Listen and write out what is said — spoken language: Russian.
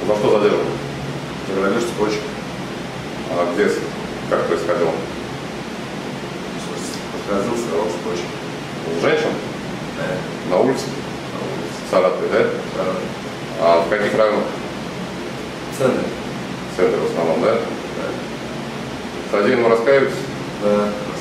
За что задержан? За грабеж цепочек. А где, как происходило? Подходил, сорвал цепочек. С женщин? Да. На улице? На улице. В Саратове, да? Да. А в каких районах? Центр. Центр в основном, да? Да. Содеянного раскаиваетесь? Да.